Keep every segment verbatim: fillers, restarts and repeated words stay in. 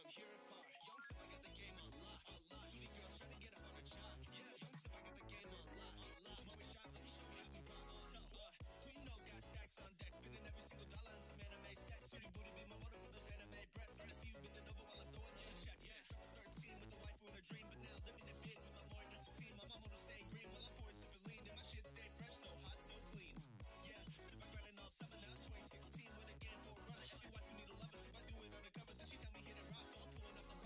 purified. Young Sip, I got the game on lock. Too many girls trying to get up on a job. Yeah, Young Sip, I got the game on lock. Moment shot, let me show you how we rock. So, uh, who you know got stacks on deck, spending every single dollar on some anime sex. Pretty booty be my motive for those anime breasts. Let me see you bend it over while I'm throwing all the checks. Yeah, thirteen with the wife in a dream, but now living in big with my more nuts team. My mama don't stay green while I'm pouring sipping lean, and my shit stay fresh, so hot, so clean. Yeah, sip I grinding all summer now. It's twenty sixteen with a game for a runner. Every wife you need a lover, so if I do it on the covers, and she tell me hit it rock, so I'm pulling up the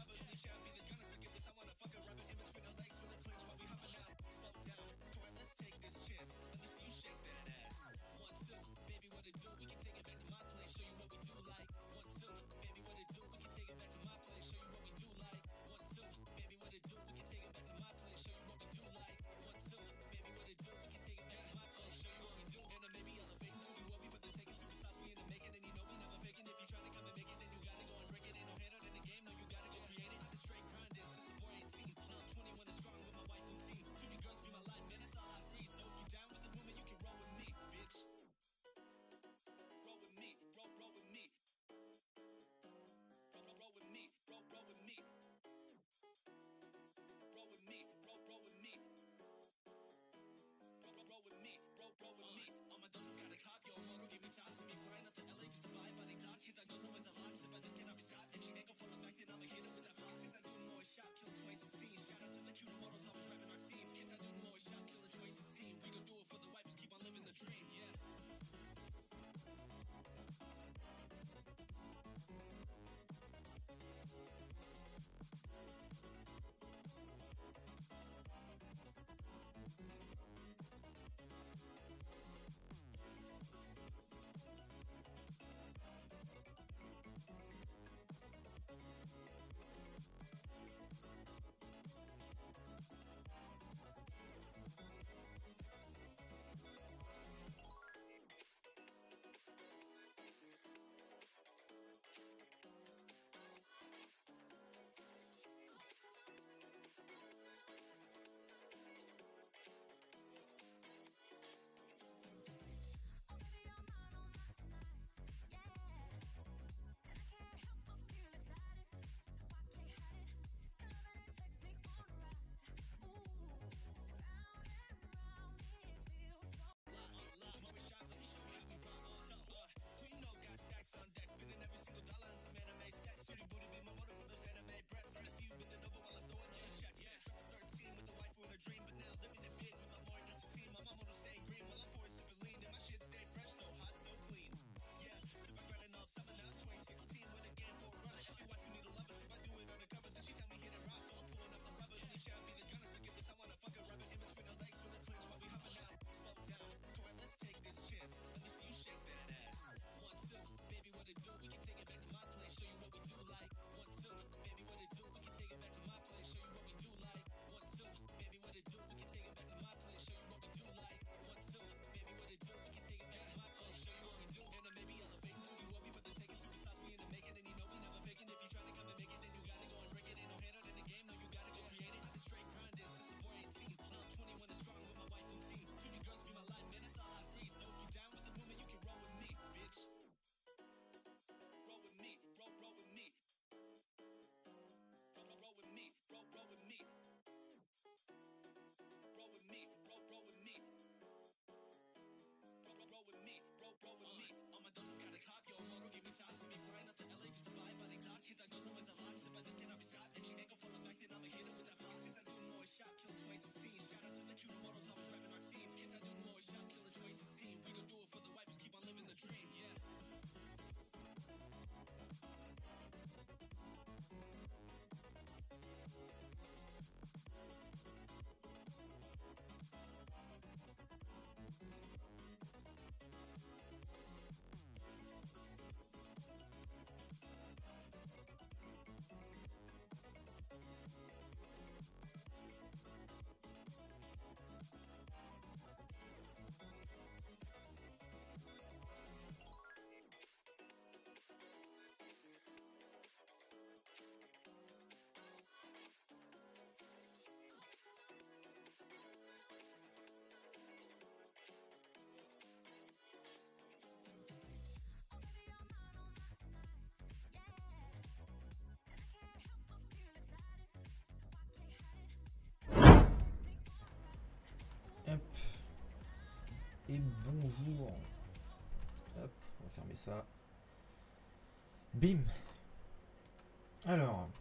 et bonjour. Hop, on va fermer ça. Bim. Alors,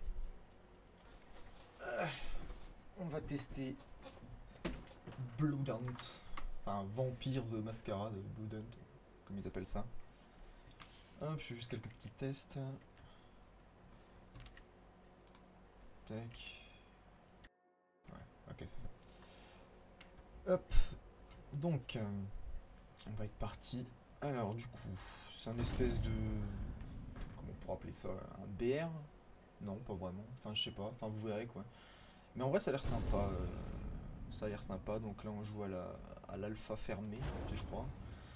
euh, on va tester Bloodhunt, enfin Vampire de Mascarade, Bloodhunt, comme ils appellent ça. Hop, je fais juste quelques petits tests. Tac. Ouais, ok, c'est ça. Hop, donc, euh, on va être parti. Alors, du coup, c'est un espèce de... Comment on pourrait appeler ça? Un B R? Non, pas vraiment. Enfin, je sais pas. Enfin, vous verrez, quoi. Mais en vrai, ça a l'air sympa. euh, Ça a l'air sympa. Donc là, on joue à la à l'alpha fermée, je crois.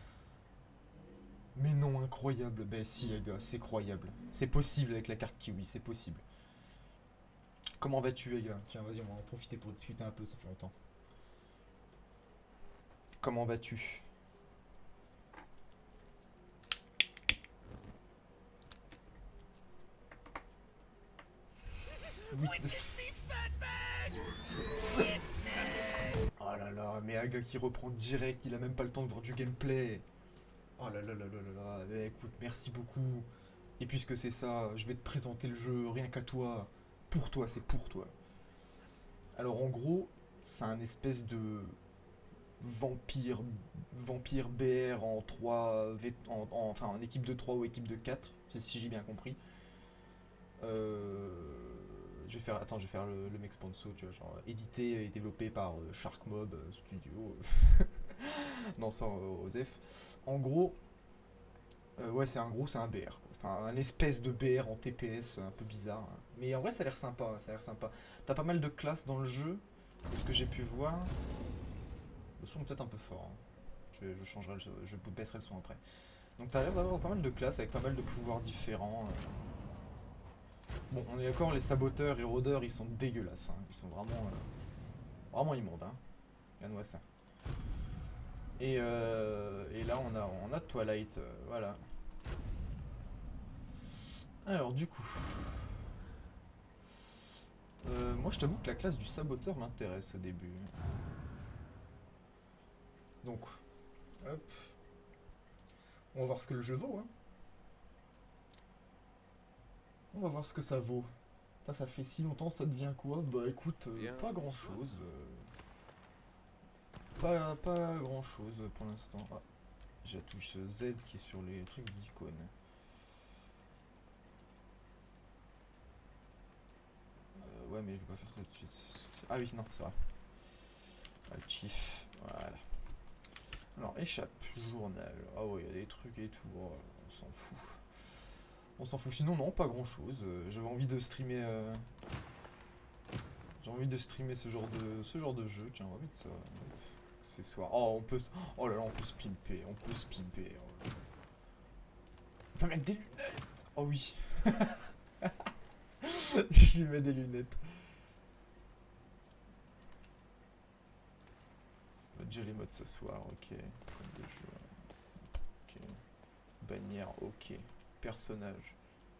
Mais non, incroyable. Ben si, les gars, c'est croyable. C'est possible avec la carte Kiwi, c'est possible. Comment vas-tu, les gars? Tiens, vas-y, on va en profiter pour discuter un peu, ça fait longtemps. Comment vas-tu? Oui, oh là là, mais un gars qui reprend direct, il a même pas le temps de voir du gameplay. Oh là là là là là là, eh, écoute, merci beaucoup. Et puisque c'est ça, je vais te présenter le jeu rien qu'à toi. Pour toi, c'est pour toi. Alors en gros, c'est un espèce de vampire, vampire B R en trois, en, en- enfin en équipe de trois ou équipe de quatre, si j'ai bien compris. Euh, je vais faire, attends, je vais faire le, le mec sponsor, tu vois, genre édité et développé par euh, Shark Mob euh, Studio. Non, sans euh, Osef. En gros, euh, ouais, c'est un gros, c'est un B R, quoi. Enfin, un espèce de B R en T P S un peu bizarre, hein. Mais en vrai, ça a l'air sympa, ça a l'air sympa. T'as pas mal de classes dans le jeu, de ce que j'ai pu voir. Le son est peut-être un peu fort, hein. Je, je changerai, le, je baisserai le son après. Donc t'as l'air d'avoir pas mal de classes avec pas mal de pouvoirs différents. euh. Bon, on est d'accord, les saboteurs et rôdeurs, ils sont dégueulasses, hein. Ils sont vraiment, euh, vraiment immondes, hein. Regarde-moi ça. Et, euh, et là, on a, on a Twilight, euh, voilà. Alors, du coup... Euh, moi, je t'avoue que la classe du saboteur m'intéresse au début. Donc, hop. On va voir ce que le jeu vaut, hein. On va voir ce que ça vaut. Ça, ça fait si longtemps, ça devient quoi? Bah écoute, euh, pas grand chose. Euh, pas, pas grand chose pour l'instant. Ah, j'ai la touche Z qui est sur les trucs d'icônes. Euh, ouais, mais je vais pas faire ça tout de suite. Ah oui, non, ça va. Ah, le chief, voilà. Alors, échappe, journal. Ah ouais, il y a des trucs et tout. Oh, on s'en fout. On s'en fout. Sinon, non, pas grand chose. Euh, J'avais envie de streamer. Euh... J'ai envie de streamer ce genre de, ce genre de jeu. Tiens, on va mettre ça. Accessoires. Oh, on peut. Oh là là, on peut se pimper. On peut se pimper. Oh. On peut mettre des lunettes. Oh oui. Je lui mets des lunettes. On va déjà les modes s'asseoir. Ok. Comme de jeu. Ok. Bannière. Ok. Personnage.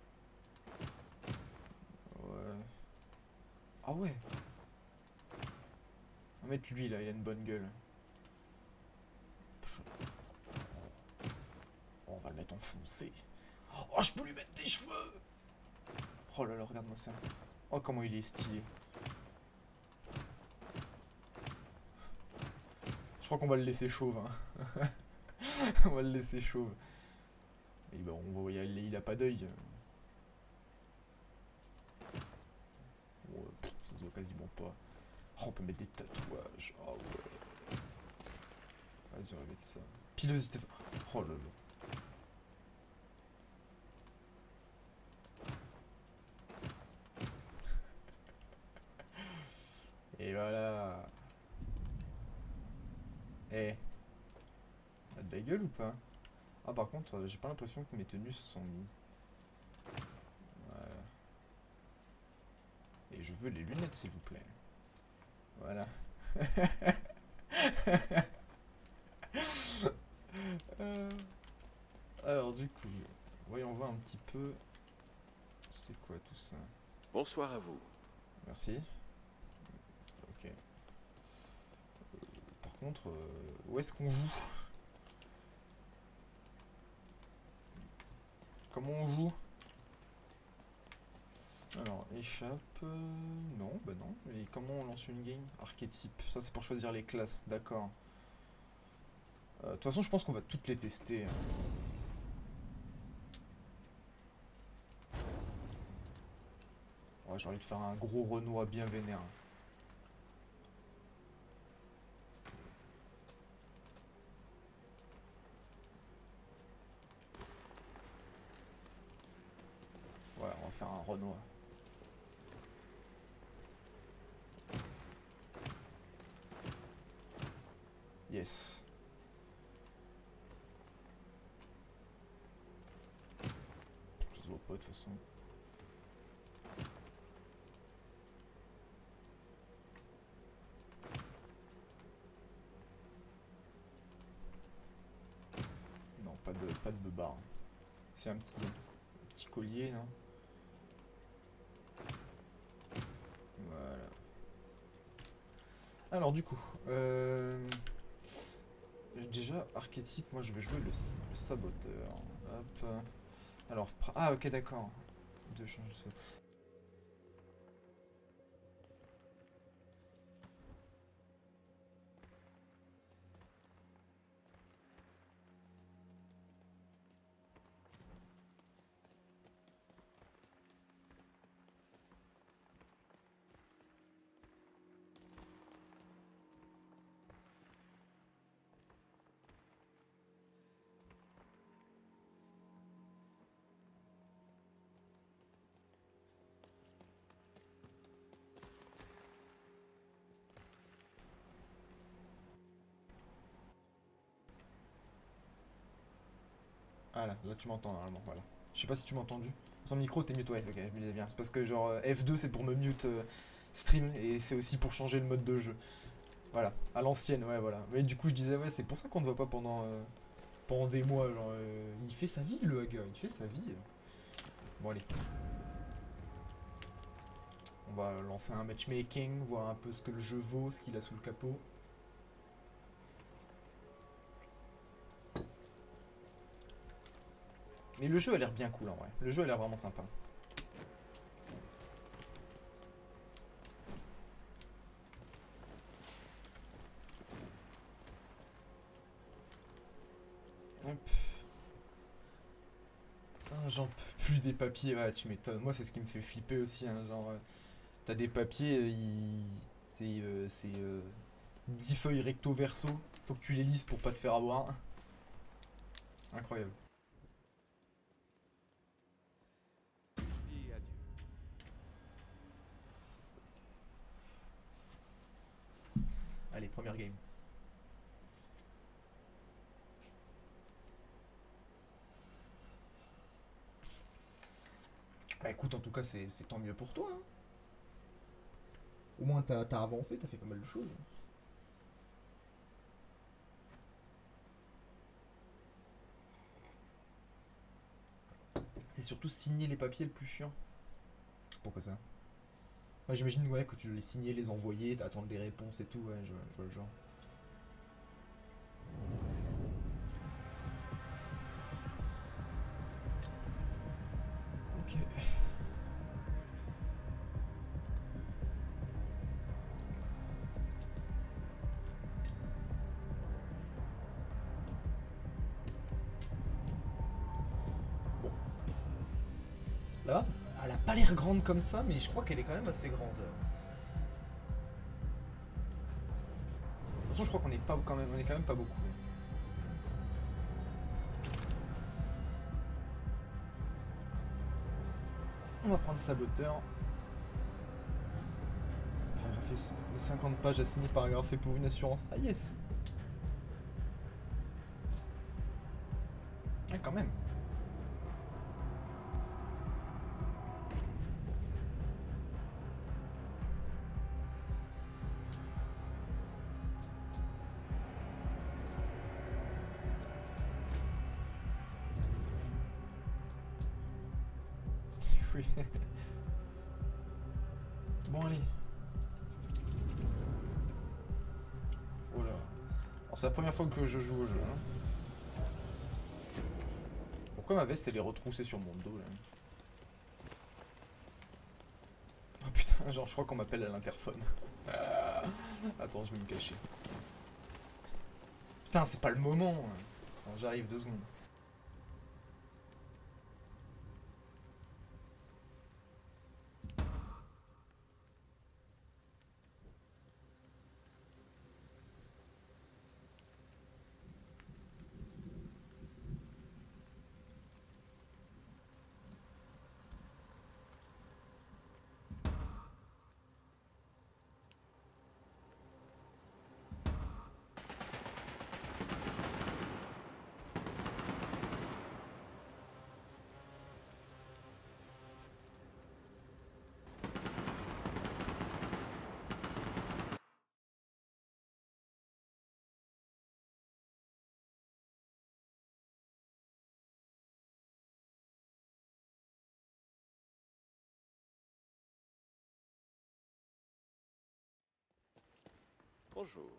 Ouais. Ah ouais. On va mettre lui là, il a une bonne gueule. Oh, on va le mettre enfoncé. Oh, je peux lui mettre des cheveux. Oh là là, regarde-moi ça. Oh, comment il est stylé. Je crois qu'on va le laisser chauve, hein. On va le laisser chauve. Et bah, on voit, il, il a pas d'œil. Bon, ça se voit quasiment pas. Oh, on peut mettre des tatouages. Oh ouais. Vas-y, on va mettre ça. Pilosité. Oh là là. Et voilà. Eh. T'as de la gueule ou pas? Ah, par contre, euh, j'ai pas l'impression que mes tenues se sont mis. Voilà. Et je veux les lunettes, s'il vous plaît. Voilà. Euh, Alors, du coup, voyons voir un petit peu. C'est quoi tout ça? Bonsoir à vous. Merci. Ok. Par contre, euh, où est-ce qu'on joue? comment on joue? Alors, échappe... euh, non, bah non. Et comment on lance une game? Archétype. Ça, c'est pour choisir les classes, d'accord. Euh, De toute façon, je pense qu'on va toutes les tester. Hein. Ouais, j'ai envie de faire un gros Renoir bien vénère. Ouais, on va faire un Renoir. Yes. Ça se voit pas de toute façon. Non, pas de, pas de beubare. C'est un petit, un petit collier, non? Voilà. Alors du coup, euh... déjà, archétype, moi je vais jouer le, le saboteur. Hop. Alors, ah ok d'accord. De changer ce... Ah là, là tu m'entends normalement, voilà. Je sais pas si tu m'as entendu. Son micro, t'es mute, ouais, ok, je me disais bien. C'est parce que genre euh, F deux c'est pour me mute euh, stream et c'est aussi pour changer le mode de jeu. Voilà, à l'ancienne, ouais, voilà. Mais du coup, je disais, ouais, c'est pour ça qu'on ne voit pas pendant, euh, pendant des mois. Genre, euh, il fait sa vie, le gars, il fait sa vie. Bon, allez. On va lancer un matchmaking, voir un peu ce que le jeu vaut, ce qu'il a sous le capot. Mais le jeu a l'air bien cool en vrai. Le jeu a l'air vraiment sympa. Hop. Ah, j'en peux plus des papiers, ouais, tu m'étonnes. Moi, c'est ce qui me fait flipper aussi. Hein, genre, euh, t'as des papiers, euh, ils... c'est euh, c'est, euh, dix feuilles recto verso. Faut que tu les lises pour pas te faire avoir. Incroyable. Allez, première game. Bah écoute, en tout cas, c'est c'est tant mieux pour toi. Hein. Au moins, t'as t'as avancé, t'as fait pas mal de choses. C'est surtout signer les papiers le plus chiant. Pourquoi ça? Ouais, j'imagine ouais, que tu dois les signer, les envoyer, attendre des réponses et tout, ouais, je, je vois le genre. Ok. Bon. Là, elle a pas l'air grande comme ça, mais je crois qu'elle est quand même assez grande. De toute façon, je crois qu'on est pas quand même, on est quand même pas beaucoup. On va prendre saboteur. Paragraphe les cinquante pages à signer, paragraphe pour une assurance. Ah yes. Ah quand même. Oui. Bon allez. Oh là. Alors c'est la première fois que je joue au jeu. Hein. Bon. Pourquoi ma veste elle est retroussée sur mon dos là? Oh putain, genre je crois qu'on m'appelle à l'interphone. Attends, je vais me cacher. Putain, c'est pas le moment. Attends, j'arrive deux secondes. Bonjour.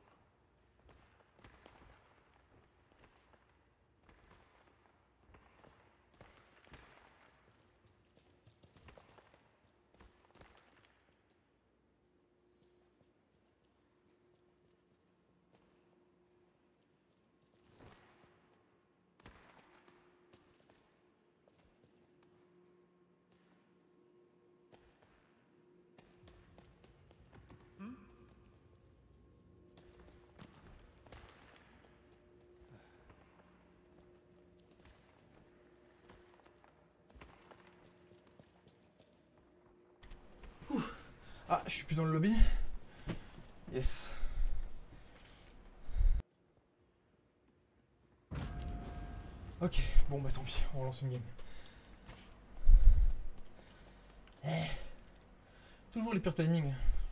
Ah, je suis plus dans le lobby. Yes. Ok, bon bah tant pis, on relance une game. Eh. Toujours les pires timings.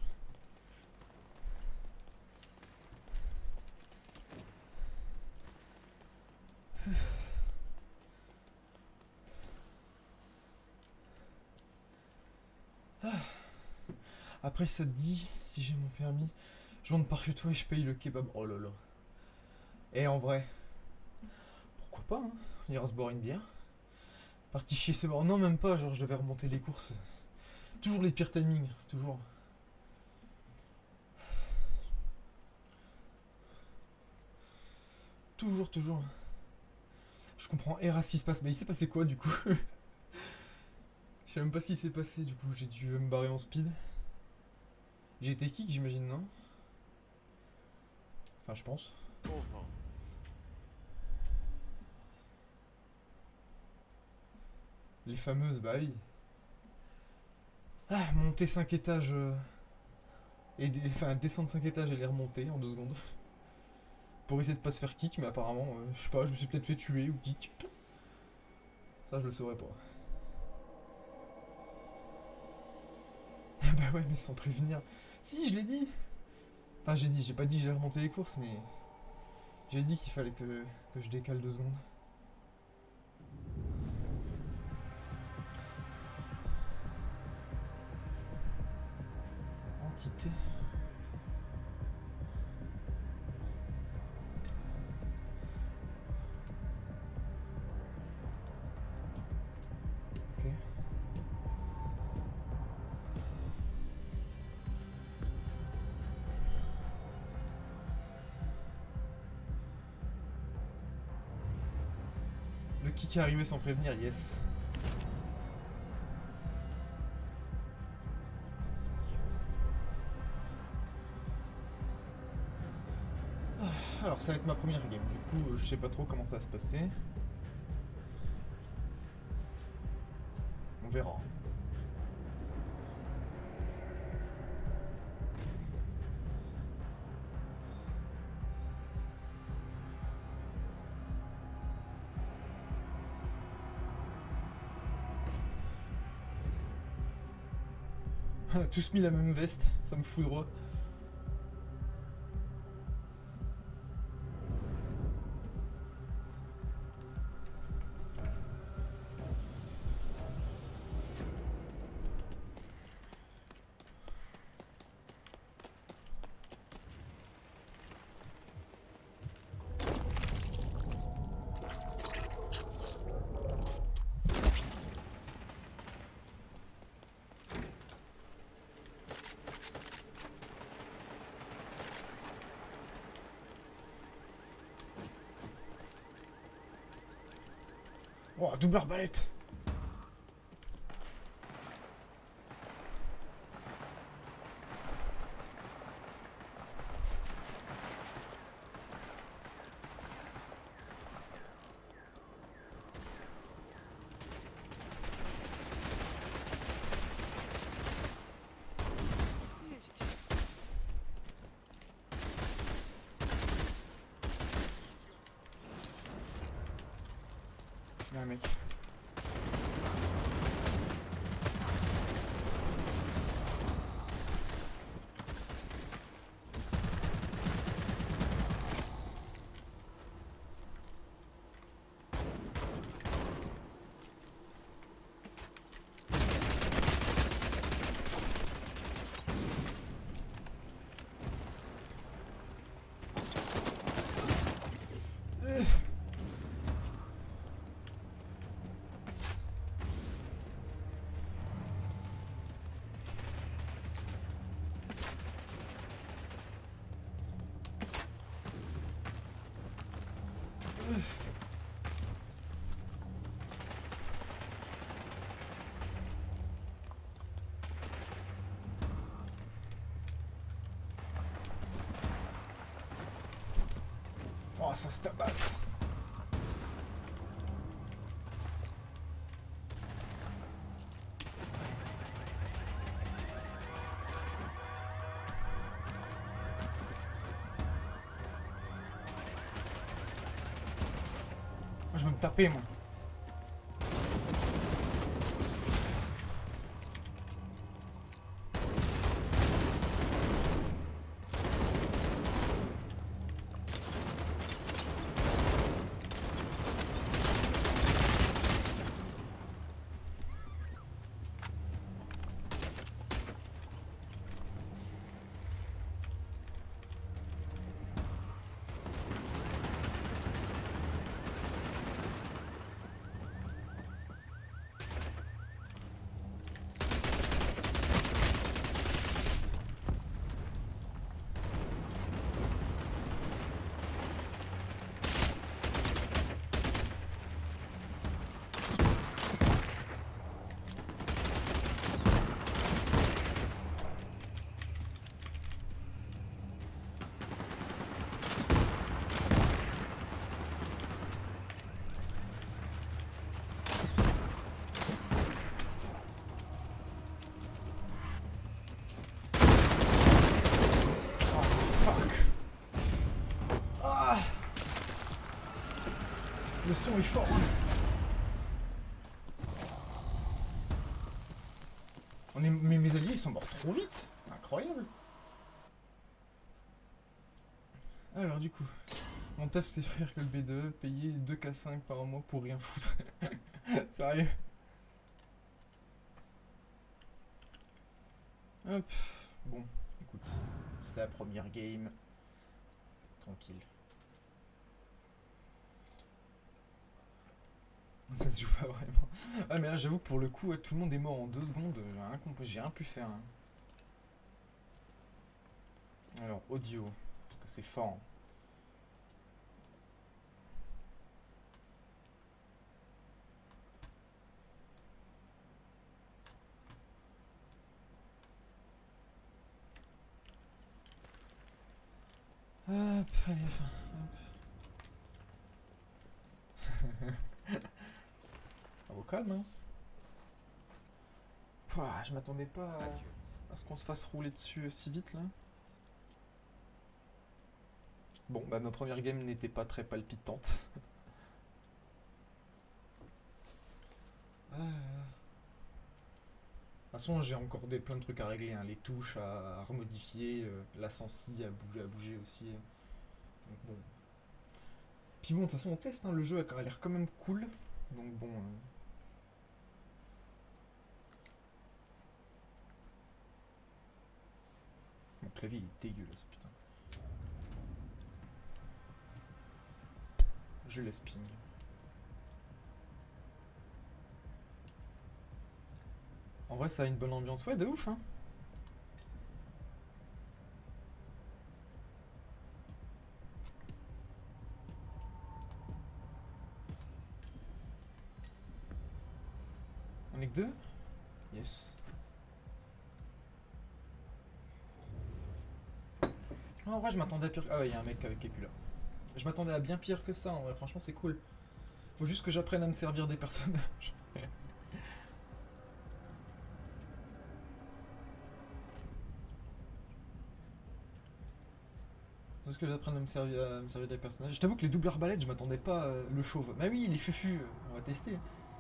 Ah. Après ça te dit, si j'ai mon permis, je rentre par chez toi et je paye le kebab. Oh là là. Et en vrai, pourquoi pas, hein, on ira se boire une bière. Parti chier ses bords. Non, même pas, genre je devais remonter les courses. Toujours les pires timings, toujours. Toujours, toujours. Je comprends R A ce qui se passe. Mais il s'est passé quoi du coup? Je sais même pas ce qui s'est passé du coup. J'ai dû me barrer en speed. J'ai été kick, j'imagine, non? Enfin, je pense. Bon vent. Les fameuses, bah oui. Ah, monter cinq étages. euh, Et des- enfin, descendre cinq étages et les remonter en deux secondes. Pour essayer de pas se faire kick, mais apparemment, euh, je sais pas, je me suis peut-être fait tuer ou kick. Ça, je le saurais pas. Bah ouais, mais sans prévenir. Si, je l'ai dit. Enfin, j'ai dit, j'ai pas dit que j'allais remonter les courses, mais j'ai dit qu'il fallait que, que je décale deux secondes. Entité. Ok. Le kick est arrivé sans prévenir, yes. Ah, alors ça va être ma première game, du coup euh, je sais pas trop comment ça va se passer. On verra. On a tous mis la même veste, ça me fout droit. Oh, double arbalète. Il y a un mec. Oh, ça se tabasse. Je veux me taper, moi. Le son est fort. On est... Mais mes alliés ils sont morts trop vite. Incroyable. Alors du coup, mon taf c'est frère que le B deux, payer deux K cinq par mois pour rien foutre. Sérieux. Hop. Bon, écoute, c'était la première game. Tranquille. Ça se joue pas vraiment. Ah mais là j'avoue que pour le coup ouais, tout le monde est mort en deux secondes, j'ai rien, comp- j'ai rien pu faire. Hein. Alors audio, parce que c'est fort. Hop, allez, enfin, hop. Au calme, hein. Pouah, je m'attendais pas à, à ce qu'on se fasse rouler dessus si vite, là. Bon, bah ma première game n'était pas très palpitante. Ah. De toute façon, j'ai encore des, plein de trucs à régler, hein. Les touches à, à remodifier, euh, la sensi à bouger, à bouger aussi. Donc bon. Puis bon, de toute façon, on teste, hein. Le jeu a l'air quand même cool. Donc bon... Euh... Mon clavier il est dégueulasse, putain. Je laisse ping. En vrai, ça a une bonne ambiance. Ouais, de ouf, hein. On est que deux? Yes. Oh, en vrai, je m'attendais à pire. Ah ouais, il y a un mec avec qui est plus là. Je m'attendais à bien pire que ça, en vrai. Franchement, c'est cool. Faut juste que j'apprenne à me servir des personnages. Faut juste que j'apprenne à me servir, à me servir des personnages. Je t'avoue que les doubles arbalètes, je m'attendais pas à le chauve. Bah oui, il est fufu. On va tester.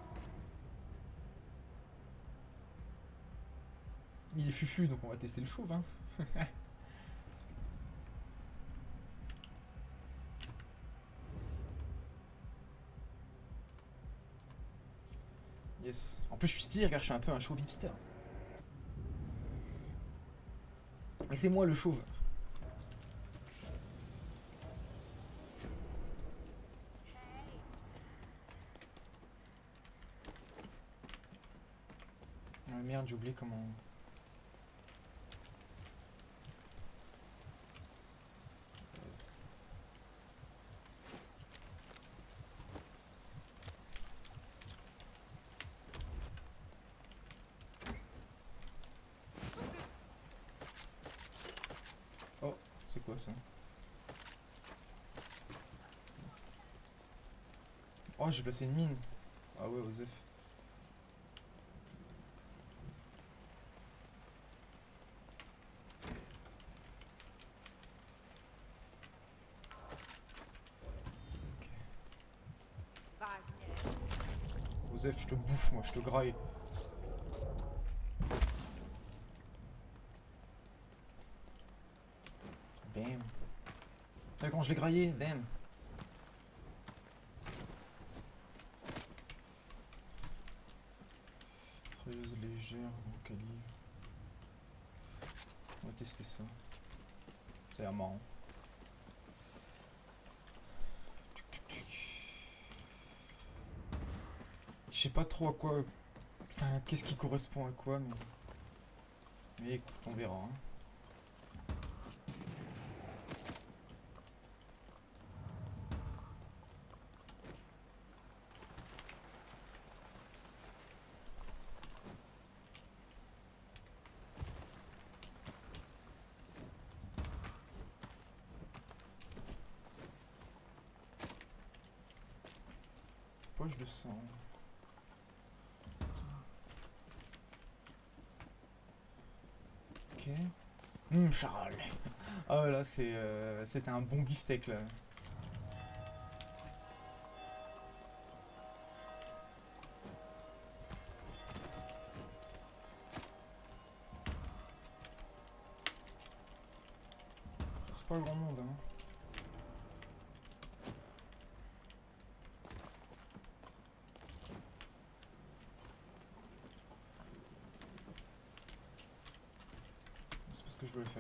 Il est fufu, donc on va tester le chauve, hein. Yes. En plus, je suis stylé, regarde, je suis un peu un chauve hipster. Mais c'est moi le chauve. Ah merde, j'ai oublié comment... Oh, c'est quoi ça? Oh, j'ai placé une mine. Ah ouais, Osef. Osef, je te bouffe, moi, je te graille. Bam. Ah, quand je l'ai graillé, bam. Mitrailleuse légère, gros calibre. On va tester ça. Ça a l'air marrant. Je sais pas trop à quoi... Enfin, qu'est-ce qui correspond à quoi, mais... Mais écoute, on verra. Hein. Poche de sang. Ok. Hum, Charles. Oh là, c'est, euh, c'était un bon beefsteak là. C'est pas grand monde, hein. C'est pas ce que je voulais faire.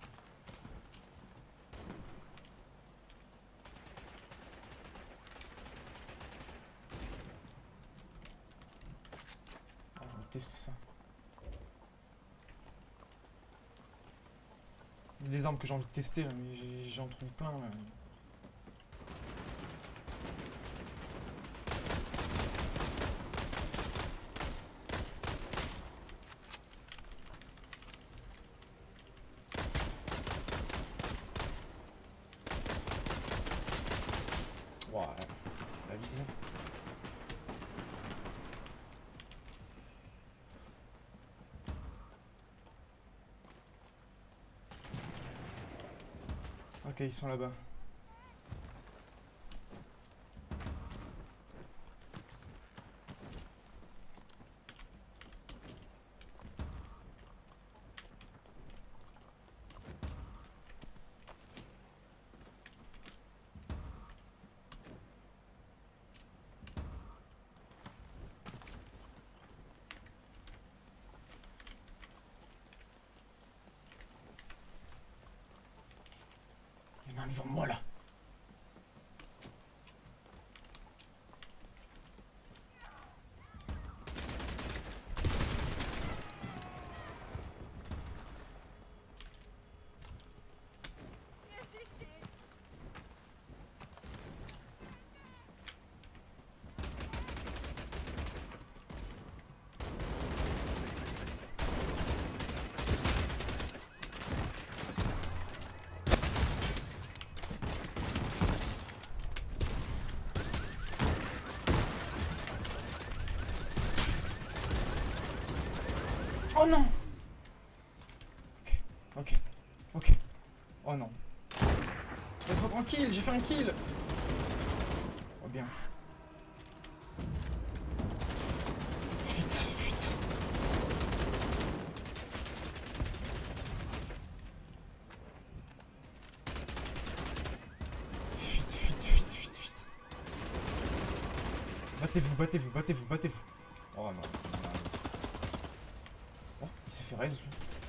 Ah, je vais tester ça. Il y a des armes que j'ai envie de tester, là, mais j'ai- j'en trouve plein. Là. Wow, la visée. Ok, ils sont là-bas. Il y en a un devant moi là. Oh non. Ok, ok, ok. Oh non. Laisse-moi tranquille, j'ai fait un kill. Oh bien. Fuite, fuite. Fuite, fuite, fuite, fuite, fuite. Battez-vous, battez-vous, battez-vous, battez-vous. Oh non. Oh, il s'est fait raise lui.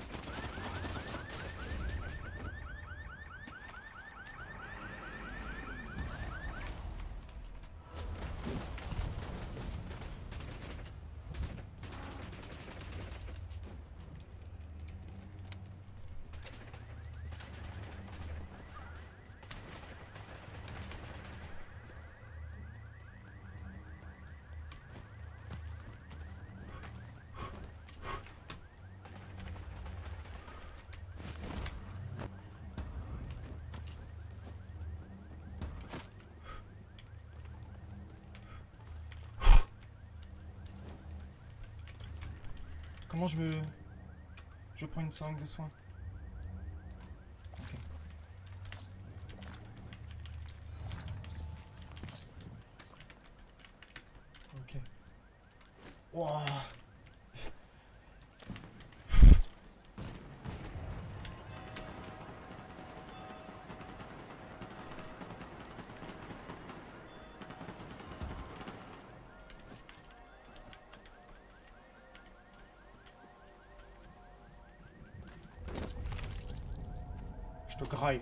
Comment je me... Je prends une seringue de soin. Ok. Ok. Wouah. Je te graille.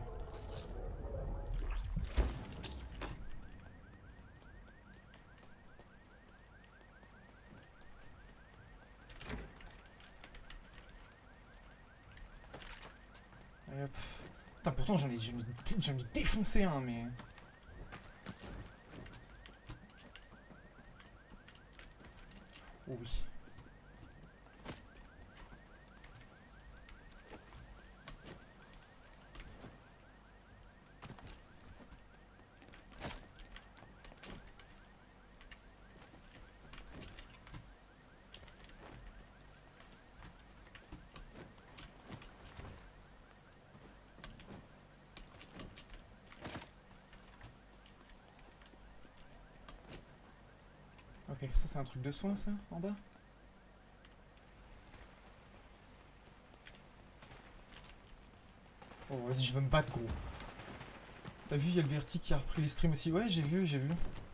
Allez hop. Putain, pourtant j'en ai, j'en ai, j'en ai défoncé un, mais... Oh oui. Ok, ça c'est un truc de soin ça, en bas? Oh vas-y, je veux me battre gros. T'as vu, il y a le Verti qui a repris les streams aussi. Ouais, j'ai vu, j'ai vu.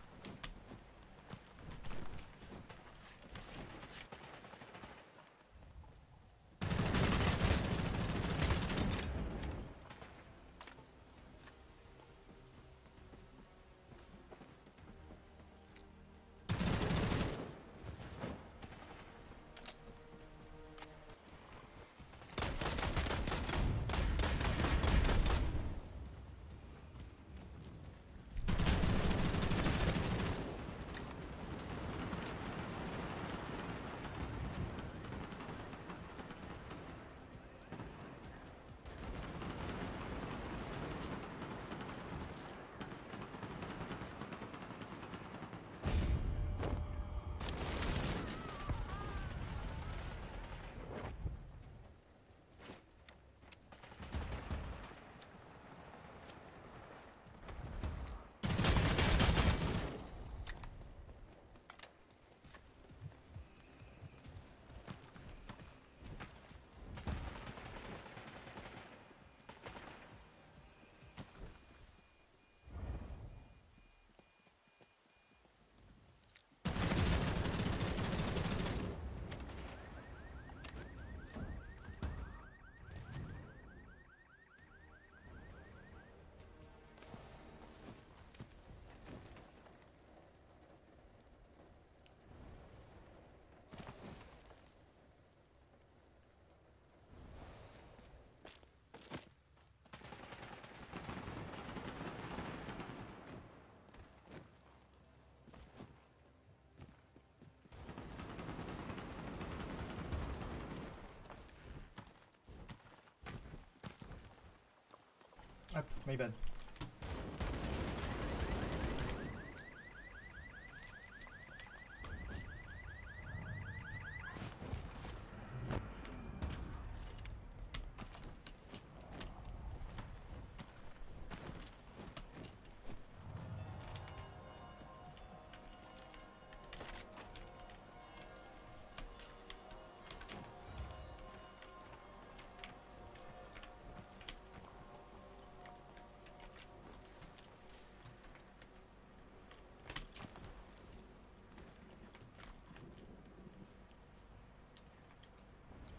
Hop, my bad.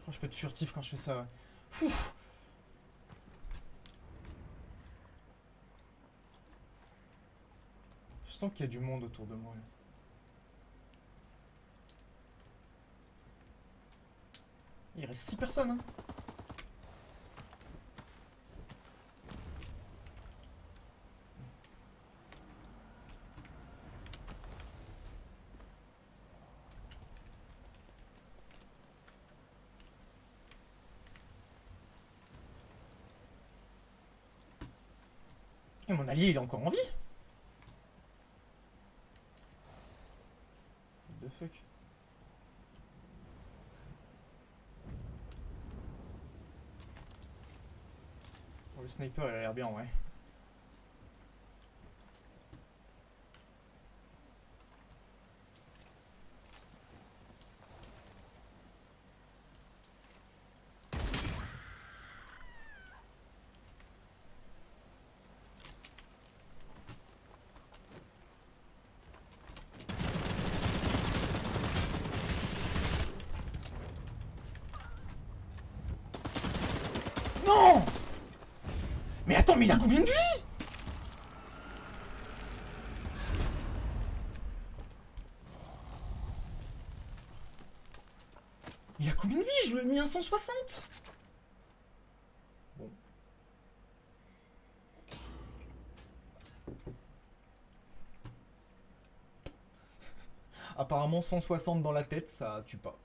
Oh, je peux être furtif quand je fais ça. Ouais. Ouf. Je sens qu'il y a du monde autour de moi. Là. Il reste six personnes. Hein. Et mon allié, il est encore en vie. What the fuck? Oh, le sniper, il a l'air bien, ouais. Non! Mais attends, mais il a combien de vie? Il a combien de vie? Je lui ai mis un cent soixante. Bon. Apparemment cent soixante dans la tête, ça tue pas.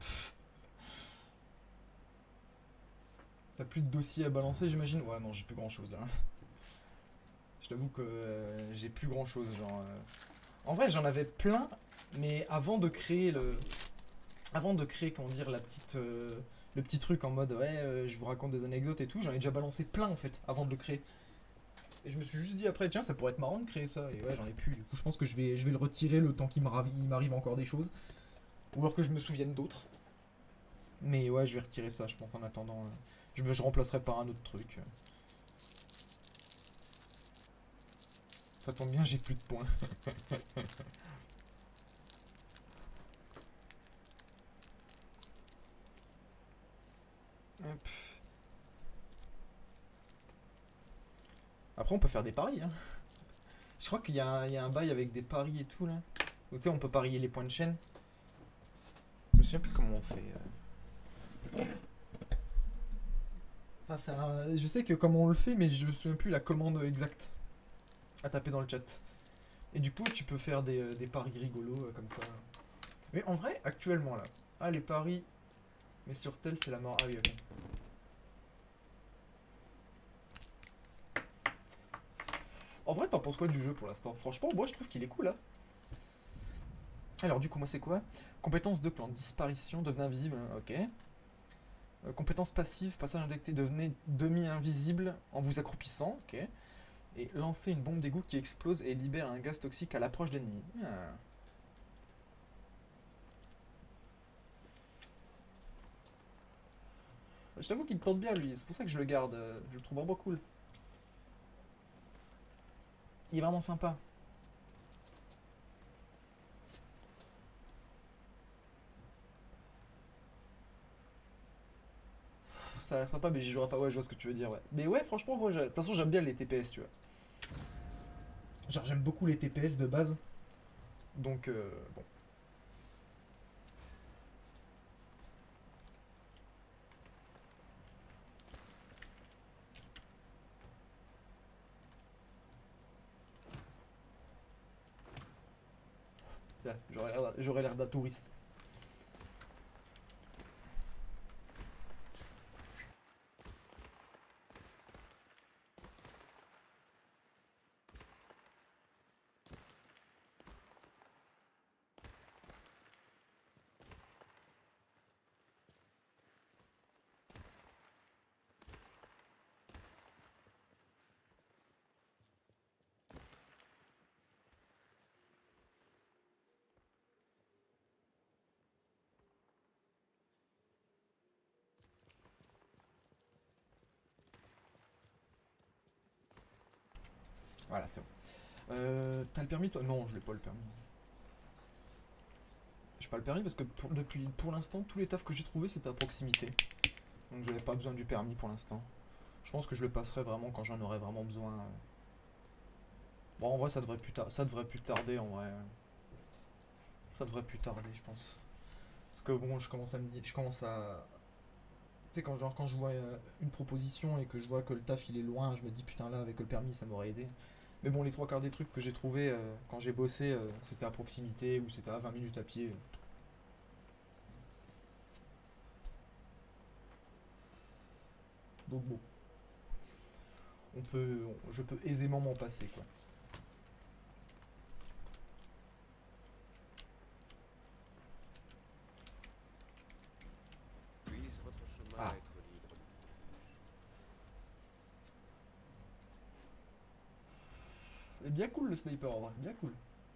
T'as plus de dossier à balancer, j'imagine? Ouais, non, j'ai plus grand chose là. Je t'avoue que euh, j'ai plus grand chose. Genre, euh... En vrai, j'en avais plein, mais avant de créer le. Avant de créer, comment dire, la petite. Euh... Le petit truc en mode ouais, euh, je vous raconte des anecdotes et tout, j'en ai déjà balancé plein en fait, avant de le créer. Et je me suis juste dit après, tiens, ça pourrait être marrant de créer ça. Et ouais, j'en ai plus. Du coup, je pense que je vais, je vais le retirer le temps qu'il m'arrive encore des choses. Ou alors que je me souvienne d'autres. Mais ouais, je vais retirer ça, je pense, en attendant. Euh... Je me je remplacerai par un autre truc. Ça tombe bien, j'ai plus de points. Hop. Après, on peut faire des paris. Hein. Je crois qu'il y, y a un bail avec des paris et tout là. Tu sais, on peut parier les points de chaîne. Je me souviens plus comment on fait. Euh... Enfin, c'est un... Je sais que comment on le fait, mais je me souviens plus la commande exacte à taper dans le chat. Et du coup, tu peux faire des, euh, des paris rigolos euh, comme ça. Mais en vrai, actuellement là. Ah, les paris. Mais sur tel, c'est la mort. Ah oui, ok. En vrai, t'en penses quoi du jeu pour l'instant? Franchement, moi je trouve qu'il est cool là. Alors, du coup, moi c'est quoi? Compétence de clan, disparition, devenez invisible, ok. Euh, compétence passive, passage indecté, devenez demi-invisible en vous accroupissant, ok. Et lancer une bombe d'égout qui explose et libère un gaz toxique à l'approche d'ennemis. Ah. Je t'avoue qu'il me tente bien lui, c'est pour ça que je le garde, je le trouve vraiment cool. Il est vraiment sympa. Ça sympa, mais j'y jouerai pas. Ouais, je vois ce que tu veux dire, ouais. Mais ouais, franchement, moi, de toute façon, j'aime bien les T P S, tu vois. Genre, j'aime beaucoup les T P S de base. Donc, euh, bon. J'aurais l'air d'un touriste. Voilà, c'est bon. Euh, T'as le permis, toi? Non, je l'ai pas le permis. J'ai pas le permis parce que pour, depuis, pour l'instant, tous les tafs que j'ai trouvés, c'était à proximité. Donc j'avais pas besoin du permis pour l'instant. Je pense que je le passerai vraiment quand j'en aurai vraiment besoin. Bon, en vrai, ça devrait plus tard, ça devrait plus tarder en vrai. Ça devrait plus tarder, je pense. Parce que bon, je commence à me dire, je commence à, tu sais, quand genre quand je vois euh, une proposition et que je vois que le taf il est loin, je me dis putain là avec le permis ça m'aurait aidé. Mais bon, les trois quarts des trucs que j'ai trouvé euh, quand j'ai bossé, euh, c'était à proximité ou c'était à vingt minutes à pied. Donc bon, on peut, on- je peux aisément m'en passer quoi. Puisse votre chemin Ah, être libre de toute embûche. et bien cool le sniper en vrai, bien cool.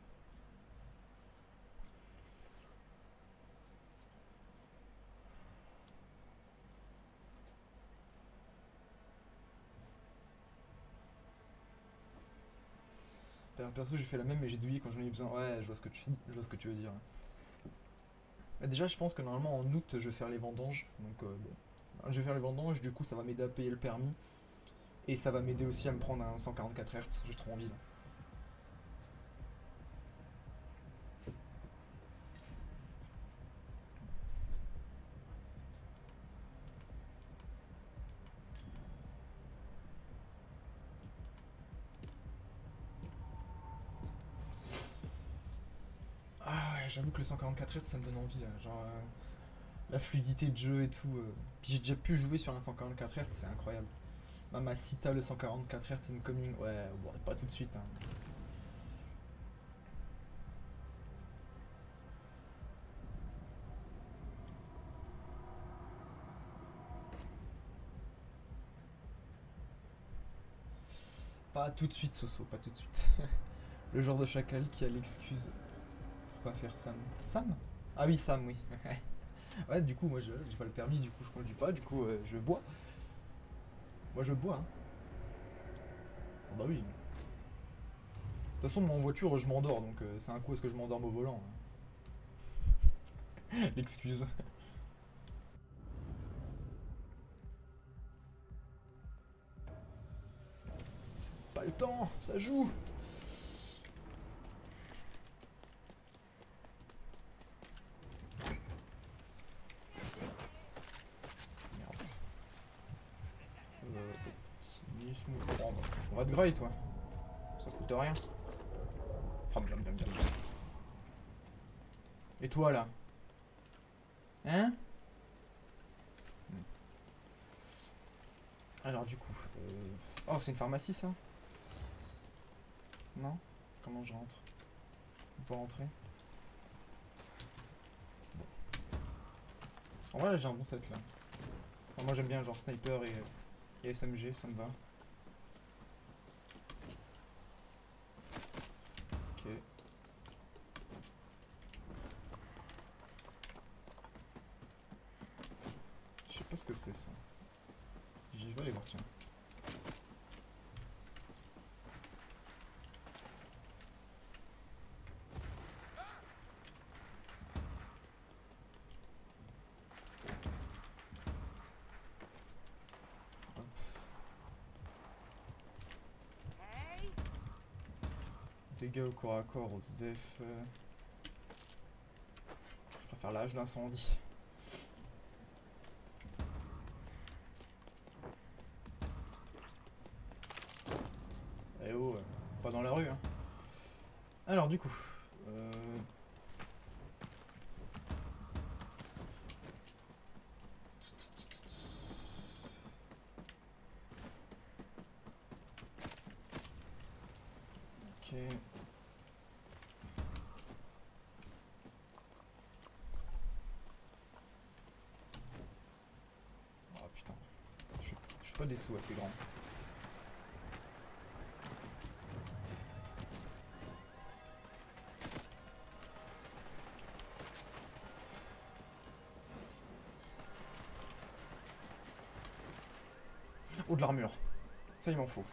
Per- Perso, j'ai fait la même, mais j'ai douillé quand j'en ai eu besoin. Ouais, je vois ce que tu, je vois ce que tu veux dire. Bah, déjà, je pense que normalement en août, je vais faire les vendanges. Donc, euh, bon. Je vais faire les vendanges, du coup, ça va m'aider à payer le permis. Et ça va m'aider aussi à me prendre un cent quarante-quatre Hz. J'ai trop envie là. Ah ouais, j'avoue que le cent quarante-quatre Hz, ça me donne envie là. Genre, euh, la fluidité de jeu et tout. euh. Puis j'ai déjà pu jouer sur un cent quarante-quatre Hz, c'est incroyable. Même si t'as le cent quarante-quatre Hz incoming, ouais, bon, pas tout de suite. Hein. Pas tout de suite, Soso, pas tout de suite. Le genre de chacal qui a l'excuse pour pas faire Sam. Sam. Ah oui, Sam, oui. Ouais, du coup, moi, je j'ai pas le permis, du coup, je conduis pas, du coup, euh, je bois. Moi, je bois, hein. Ah bah oui. De toute façon, moi, en voiture, je m'endors, donc euh, c'est un coup, est-ce que je m'endorme au volant hein. L'excuse. Pas le temps, ça joue. Merde. Euh, optimisme. Bon, bah, on va te graille, toi. Ça coûte rien. Oh, bien, bien, bien, bien. Et toi, là? Hein? Hmm. Alors, du coup... euh, oh, c'est une pharmacie, ça? Non? Comment je rentre? On peut rentrer? En vrai, là, j'ai un bon set, là. Enfin, moi, j'aime bien, genre, sniper et, et S M G, ça me va. Ok. Je sais pas ce que c'est, ça. J'y vais aller voir, tiens. Hop. Dégâts au corps à corps, au Zef. euh, Je préfère l'âge d'incendie. Eh oh, euh, pas dans la rue, hein. Alors, du coup... Euh... Ok. Oh putain. Je je suis pas des sauts assez grands. Oh, de l'armure. Ça, il m'en faut.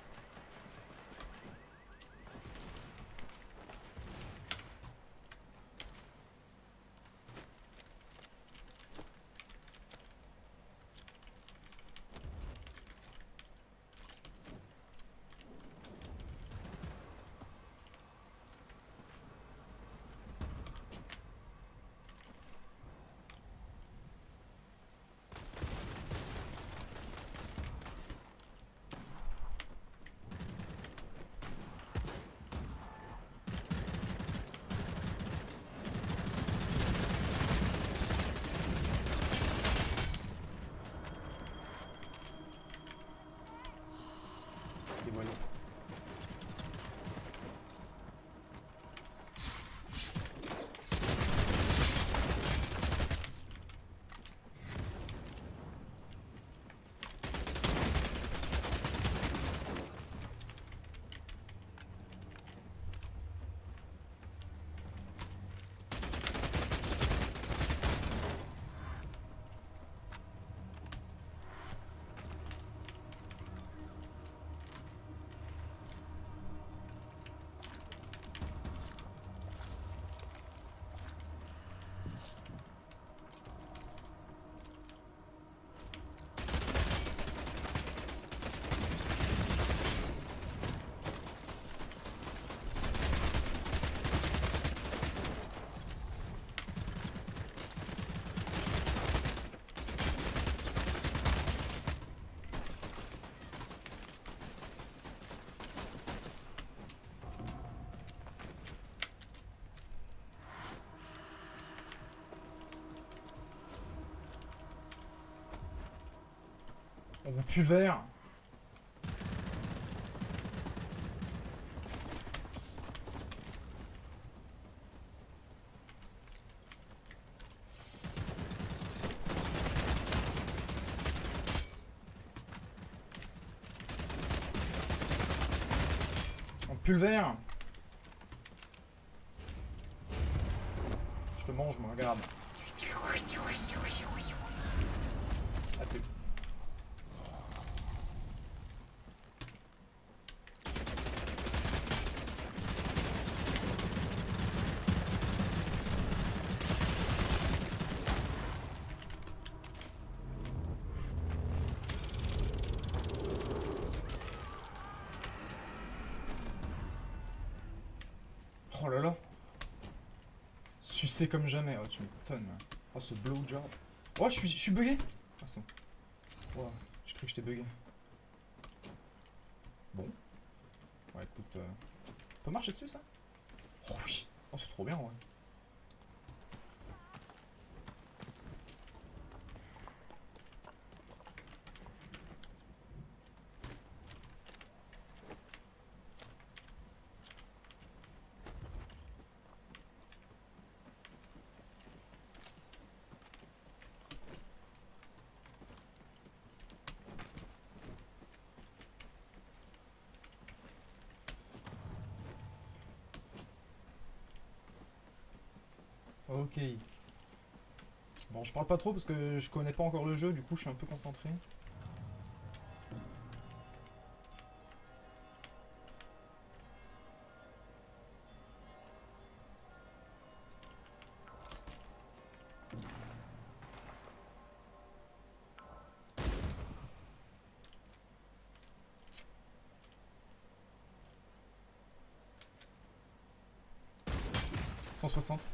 On vous pulvère. On pulvère. Je te mange, moi, regarde. Ah, t'es... Oh là là. Sucé comme jamais. Oh, tu m'étonnes. Oh, ce blowjob. Oh, je suis, je suis bugué. Ah, c'est bon. Oh, j'ai cru que j'étais bugué. Bon. Ouais, écoute. Euh... On peut marcher dessus, ça? Oh oui. Oh, c'est trop bien, ouais. Ok. Bon, je parle pas trop parce que je connais pas encore le jeu, du coup je suis un peu concentré. cent soixante.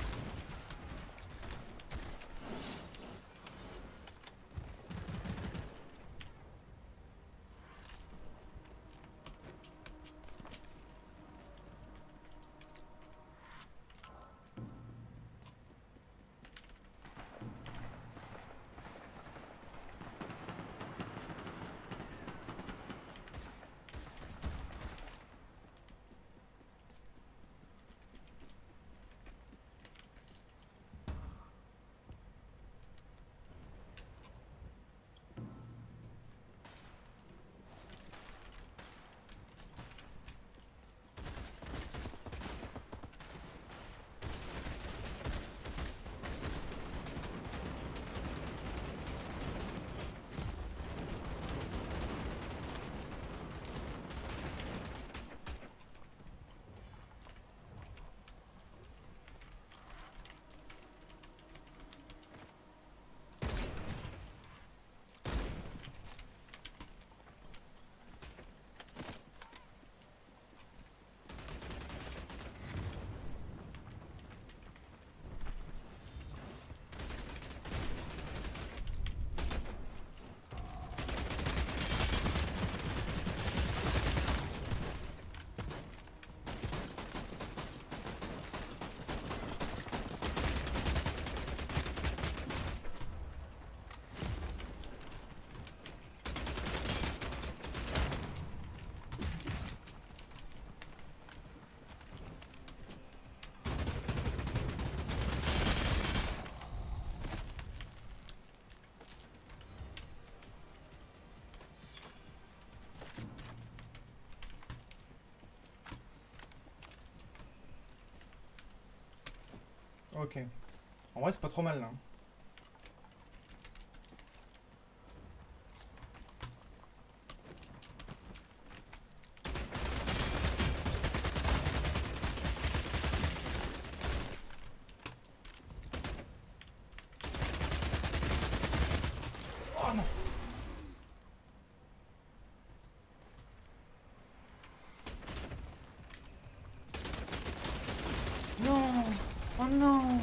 Ok. En vrai, c'est pas trop mal là. Oh non! Non! Oh non!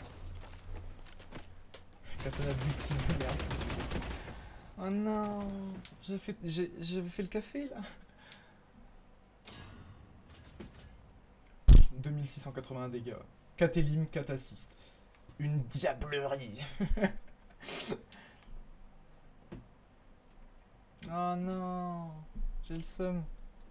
Katana build de merde. Oh non! J'avais fait, j'ai, j'avais fait le café là. deux mille six cent quatre-vingts dégâts. quatre élimes, quatre assists. Une diablerie. J'ai le seum.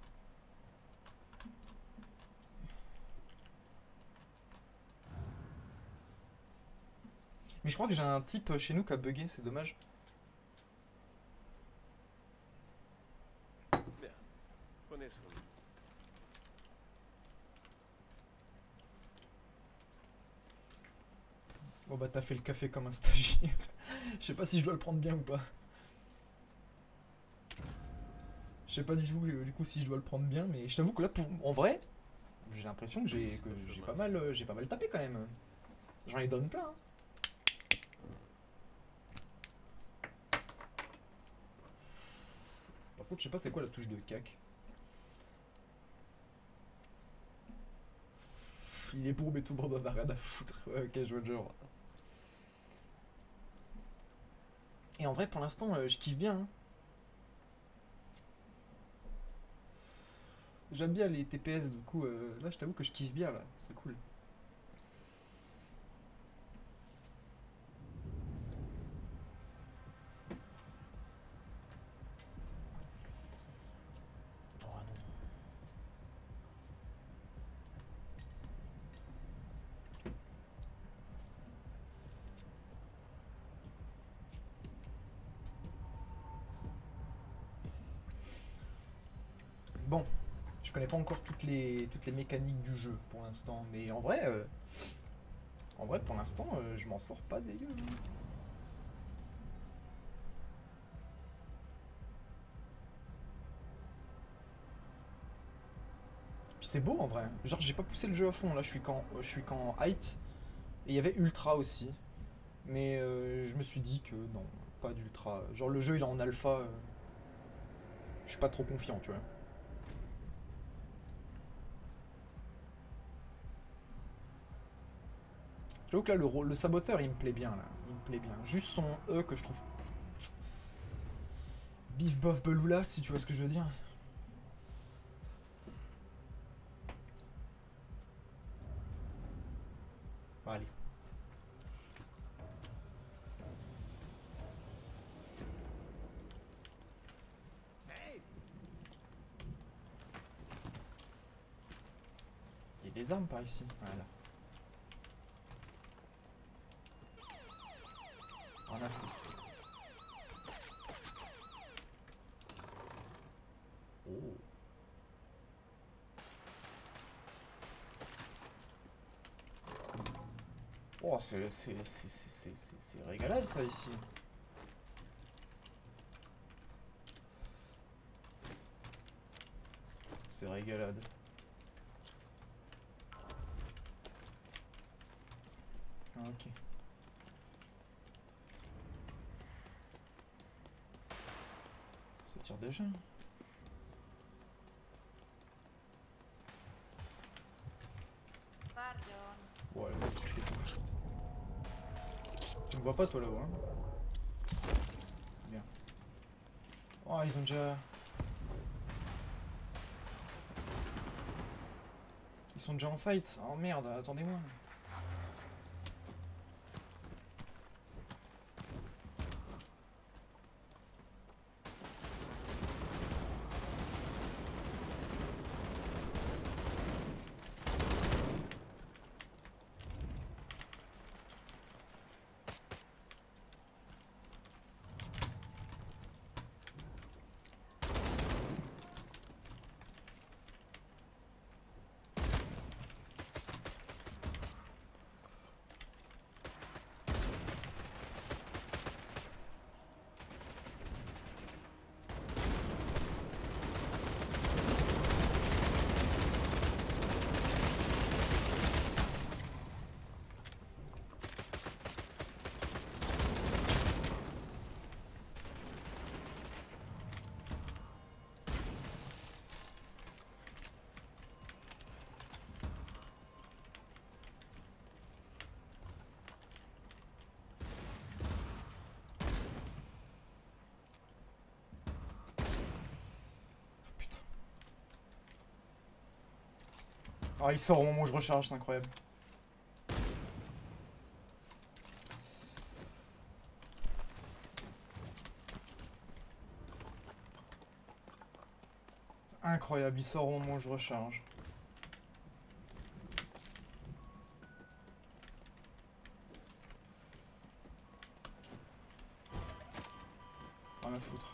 Mais je crois que j'ai un type chez nous qui a bugué, c'est dommage. Bien. Prenez soin de vous. Bon bah t'as fait le café comme un stagiaire. Je sais pas si je dois le prendre bien ou pas. Je sais pas du tout euh, du coup si je dois le prendre bien, mais je t'avoue que là pour en vrai, j'ai l'impression que j'ai que j'ai pas mal euh, j'ai pas mal tapé quand même. J'en ai donne plein. Hein. Par contre, je sais pas c'est quoi la touche de cac. Il est bourbe et tout bordel, on a rien à foutre. Ouais, ok, je vois le genre. Et en vrai, pour l'instant, euh, je kiffe bien. Hein. J'aime bien les T P S, du coup, euh, là, je t'avoue que je kiffe bien, là. C'est cool. Oh non. Bon, je connais pas encore toutes les, toutes les mécaniques du jeu pour l'instant, mais en vrai, euh, en vrai pour l'instant, euh, je m'en sors pas dégueu. Hein. Puis c'est beau en vrai. Genre j'ai pas poussé le jeu à fond, là je suis qu'en je suis qu'en height. Et il y avait ultra aussi. Mais euh, je me suis dit que non, pas d'ultra. Genre le jeu il est en alpha. euh, je suis pas trop confiant, tu vois. J'avoue que là, le, rôle- le saboteur, il me plaît bien, là. Il me plaît bien. Juste son E que je trouve... Bif bof beloula, si tu vois ce que je veux dire. Bon, allez. Il y a des armes par ici. Voilà. Rien à foutre. Oh. Oh, c'est c'est c'est c'est c'est c'est régalade ça ici. C'est régalade. Ah, ok. Ça tire déjà. Ouais, je t'étouffe. Tu me vois pas toi là-haut, hein? Bien. Oh, ils ont déjà... Ils sont déjà en fight. Oh merde, attendez-moi. Ah, il sort au moment où je recharge, c'est incroyable. Incroyable, il sort au moment où je recharge. Rien à foutre.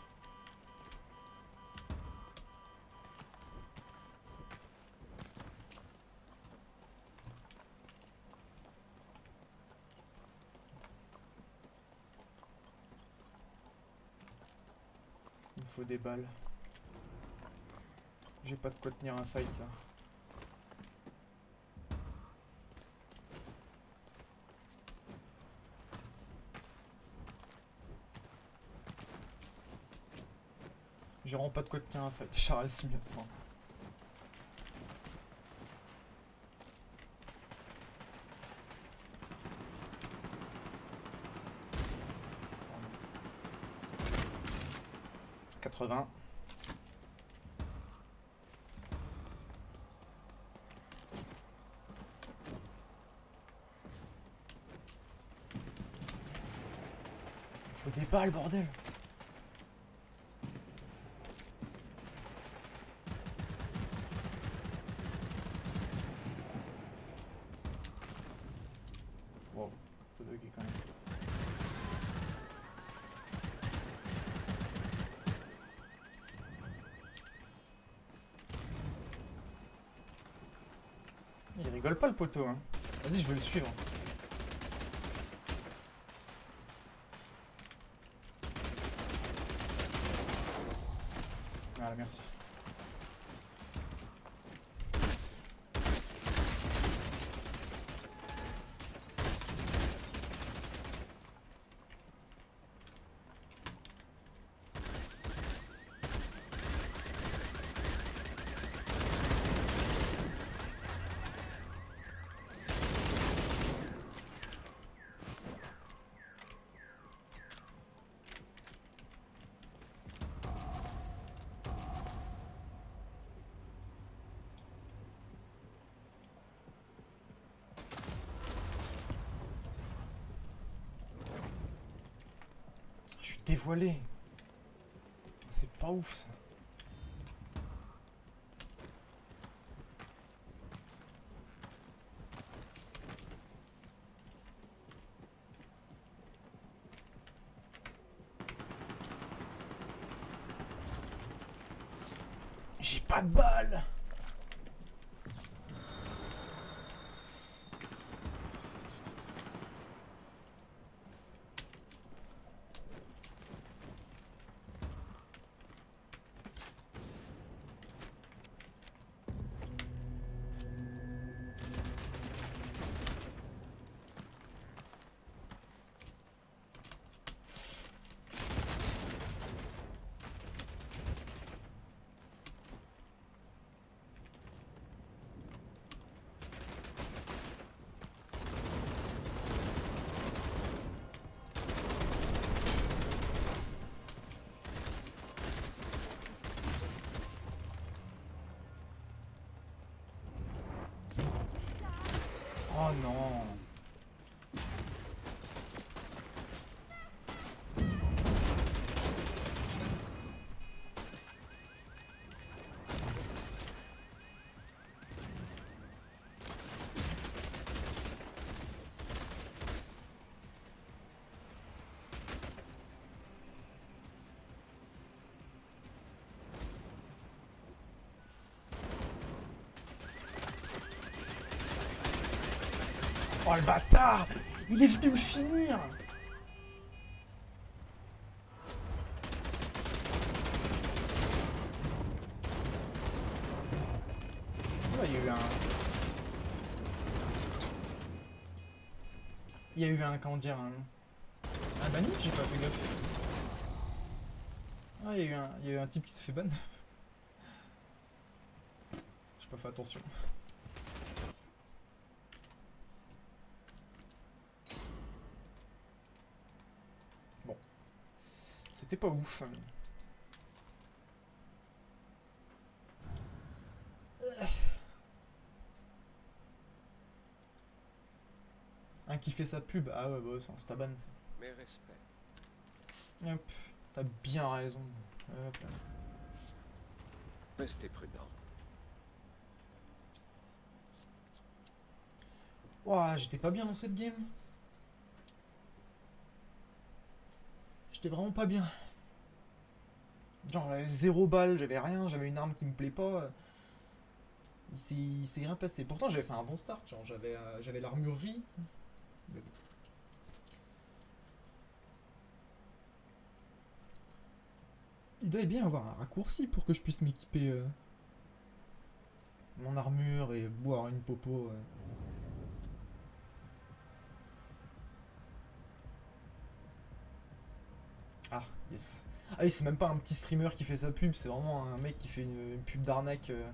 Il me faut des balles. J'ai pas de quoi tenir un fight là. J'ai vraiment pas de quoi tenir un fight. Charles Simulator. quatre-vingts. Faut des balles, bordel. Wow, peu bugué quand même. Il rigole pas le poteau, hein. Vas-y, je vais le suivre. Voilà, merci. Je suis dévoilé. C'est pas ouf ça. J'ai pas de balles. Oh non. Oh le bâtard! Il est venu me finir! Oh, il y a eu un... Il y a eu un, comment dire, un... Un banni? J'ai pas fait gaffe. Ah, il y a eu un, il y a eu un type qui se fait ban. J'ai pas fait attention. Bon. C'était pas ouf. Un qui fait sa pub. Ah ouais, bah c'est un staban ça. Mes respects. Hop, t'as bien raison. Hop là. Restez prudent. Ouah, j'étais pas bien dans cette game. J'étais vraiment pas bien. Genre, j'avais zéro balle, j'avais rien, j'avais une arme qui me plaît pas. Il s'est il s'est rien passé. Pourtant, j'avais fait un bon start. Genre, j'avais euh, j'avais l'armurerie. Mais bon. Il doit bien avoir un raccourci pour que je puisse m'équiper euh, mon armure et boire une popo. euh. Ah, yes. Ah oui, c'est même pas un petit streamer qui fait sa pub, c'est vraiment un mec qui fait une, une pub d'arnaque. euh.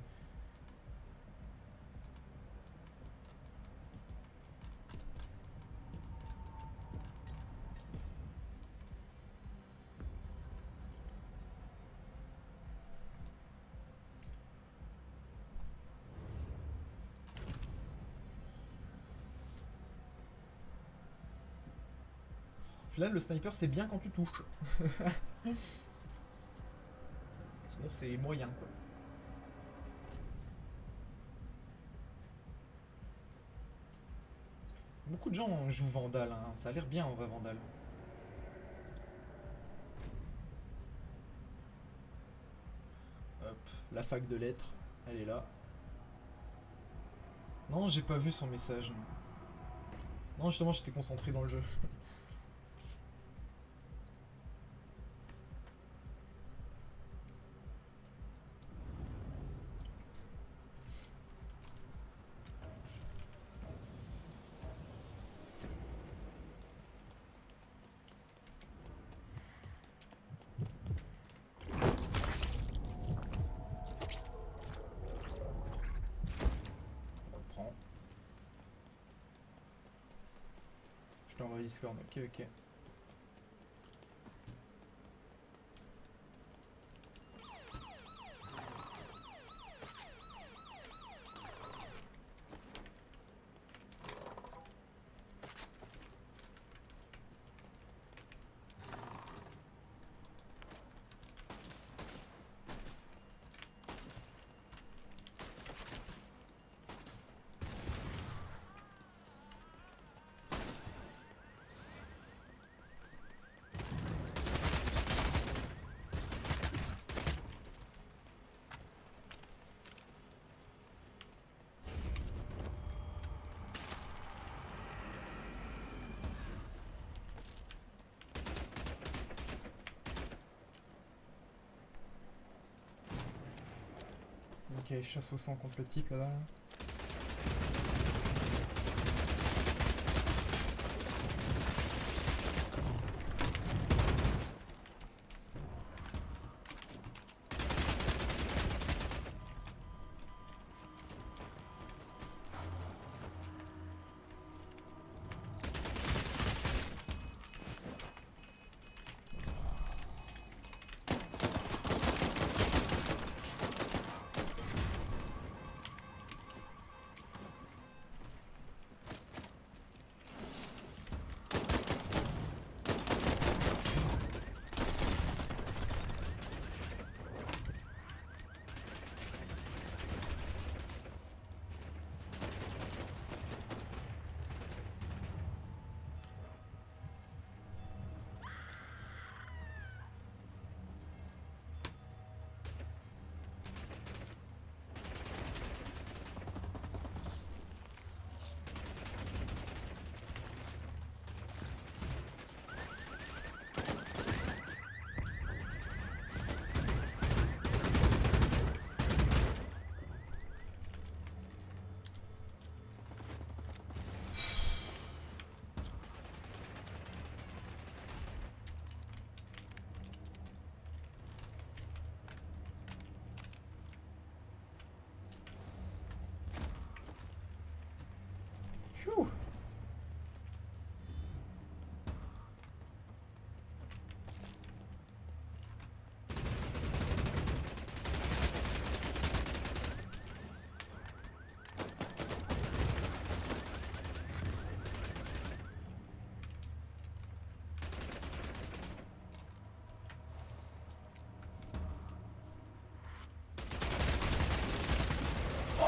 Au final, le sniper, c'est bien quand tu touches. Sinon, c'est moyen, quoi. Beaucoup de gens jouent Vandal, hein. Ça a l'air bien en vrai, Vandal. Hop, la fac de lettres, elle est là. Non, j'ai pas vu son message. Non, non justement, j'étais concentré dans le jeu. On prend. Je t'envoie Discord, ok, ok. Ok, chasse au sang contre le type là-bas. Phew.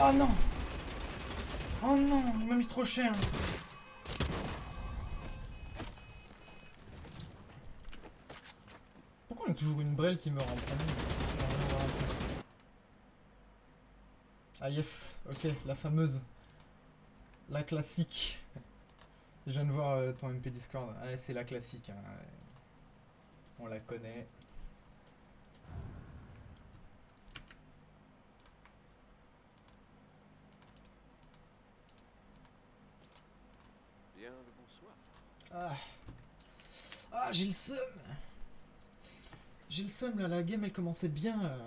Oh non! Oh non, il m'a mis trop cher. Pourquoi on a toujours une brêle qui meurt en premier? Ah yes, ok, la fameuse. La classique. Je viens de voir euh, ton M P Discord. Ah, c'est la classique. Hein. On la connaît. Bien le bonsoir. Ah, ah j'ai le seum. J'ai le seum là, la game elle commençait bien. euh.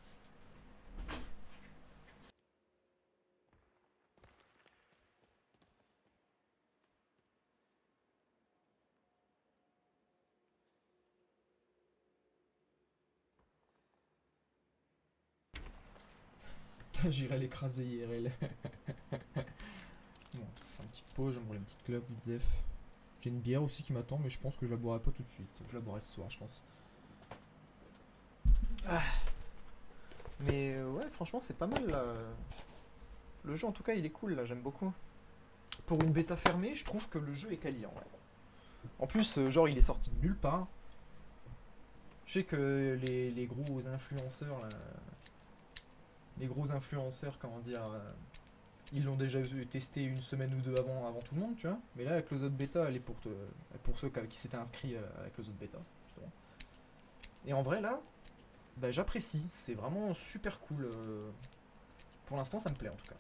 J'irai l'écraser I R L. Bon, faire une petite pause, je vais me rouler une petite clope, vite zef. J'ai une bière aussi qui m'attend, mais je pense que je la boirai pas tout de suite. Je la boirai ce soir, je pense. Ah. Mais euh, ouais, franchement, c'est pas mal là. Le jeu, en tout cas, il est cool là, j'aime beaucoup. Pour une bêta fermée, je trouve que le jeu est quali en vrai. En plus, euh, genre, il est sorti de nulle part. Je sais que les, les gros influenceurs, là, les gros influenceurs, comment dire, euh, ils l'ont déjà vu, testé une semaine ou deux avant, avant tout le monde, tu vois. Mais là, la close out bêta, elle est pour, te, pour ceux qui, qui s'étaient inscrits à la, à la close out bêta, justement. Et en vrai, là, bah, j'apprécie. C'est vraiment super cool. euh. Pour l'instant, ça me plaît, en tout cas.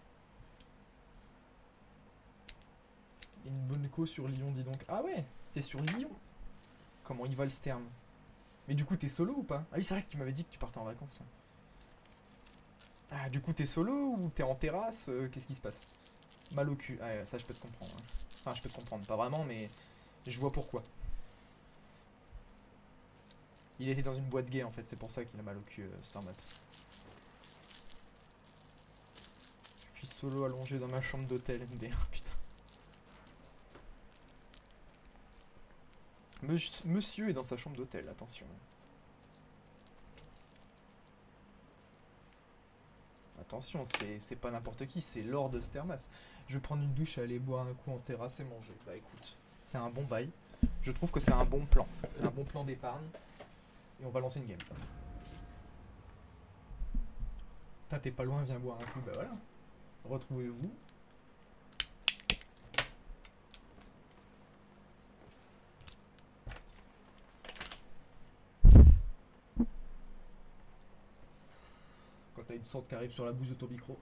Une bonne écho sur Lyon, dis donc. Ah ouais, t'es sur Lyon. Comment il va le Stern? Mais du coup, t'es solo ou pas? Ah oui, c'est vrai que tu m'avais dit que tu partais en vacances. Là. Ah, du coup, t'es solo ou t'es en terrasse? euh, Qu'est-ce qui se passe? Mal au cul. Ah, ouais, ça, je peux te comprendre. Hein. Enfin, je peux te comprendre. Pas vraiment, mais je vois pourquoi. Il était dans une boîte gay, en fait. C'est pour ça qu'il a mal au cul, euh, Starmas. Je suis solo allongé dans ma chambre d'hôtel, M D R. Putain. Monsieur est dans sa chambre d'hôtel, attention. Attention, c'est pas n'importe qui, c'est Lord Stermas. Je vais prendre une douche et aller boire un coup en terrasse et manger. Bah écoute, c'est un bon bail. Je trouve que c'est un bon plan. Un bon plan d'épargne. Et on va lancer une game. T'es pas loin, viens boire un coup, bah voilà. Retrouvez-vous. Quand t'as une sorte qui arrive sur la bouche de ton micro.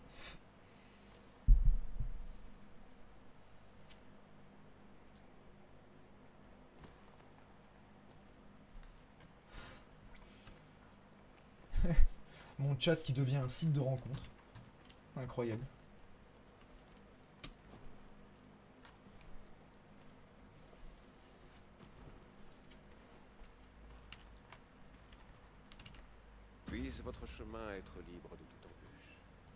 Mon chat qui devient un site de rencontre. Incroyable. Puisse votre chemin être libre de toute embûche.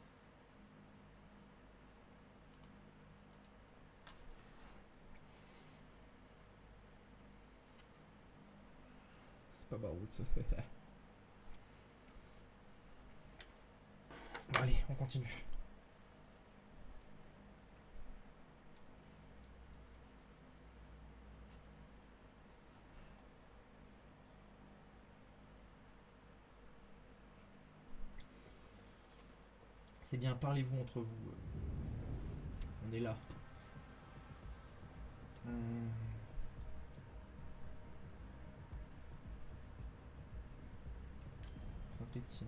C'est pas baroud ça. Bon, allez, on continue. C'est bien, parlez-vous entre vous. On est là. Hmm. Saint-Étienne.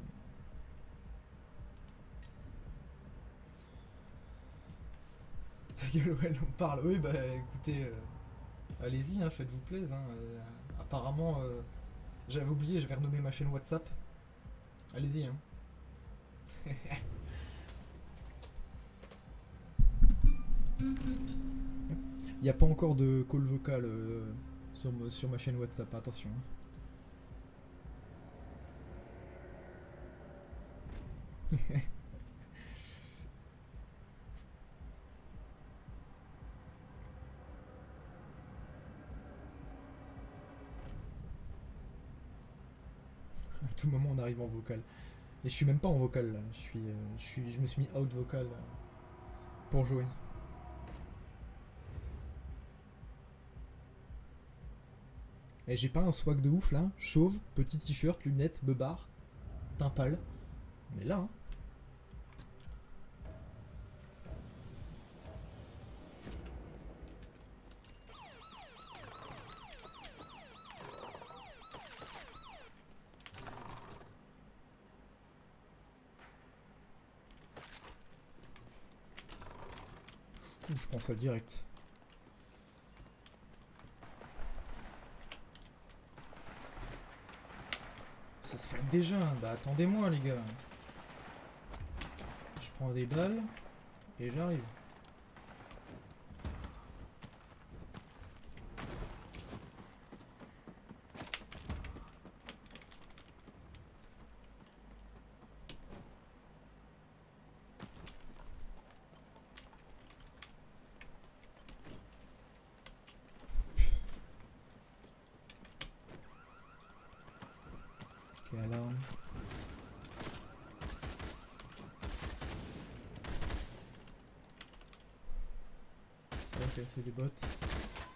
Ta gueule, ouais, on parle. Oui, bah écoutez, euh, allez-y, hein, faites-vous plaisir. Hein, euh, apparemment, euh, j'avais oublié, je vais renommer ma chaîne WhatsApp. Allez-y. Hein. Il n'y a pas encore de call vocal euh, sur, sur ma chaîne WhatsApp, attention. À tout moment on arrive en vocal. Et je suis même pas en vocal là. Je, suis, euh, je, suis, je me suis mis out vocal euh, pour jouer. Et j'ai pas un swag de ouf là. Chauve, petit t-shirt, lunettes, beubard, teint pâle. Mais là, hein. Je prends ça direct. Ça se fait déjà. Bah attendez-moi les gars. Je prends des balles et j'arrive. Ok, alarme. Ok, c'est des bots.